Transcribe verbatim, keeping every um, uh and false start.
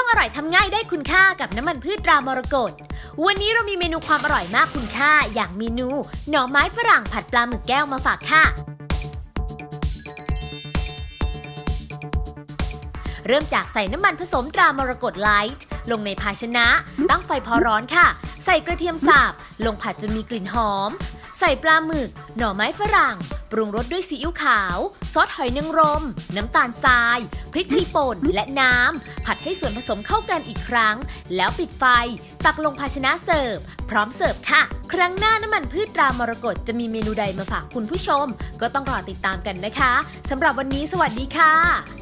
ต้องอร่อยทำง่ายได้คุณค่ากับน้ำมันพืชตรามรกตวันนี้เรามีเมนูความอร่อยมากคุณค่าอย่างเมนูหน่อไม้ฝรั่งผัดปลาหมึกแก้วมาฝากค่ะเริ่มจากใส่น้ำมันผสมตรามรกตไลท์ลงในภาชนะตั้งไฟพอร้อนค่ะใส่กระเทียมสับลงผัดจนมีกลิ่นหอมใส่ปลาหมึกหน่อไม้ฝรั่งปรุงรสด้วยซีอิ๊วขาวซอสหอยนางรมน้ำตาลทรายพริกไทยป่นและน้ำผัดให้ส่วนผสมเข้ากันอีกครั้งแล้วปิดไฟตักลงภาชนะเสิร์ฟพร้อมเสิร์ฟค่ะครั้งหน้าน้ำมันพืชตรามรกตจะมีเมนูใดมาฝากคุณผู้ชมก็ต้องรอติดตามกันนะคะสำหรับวันนี้สวัสดีค่ะ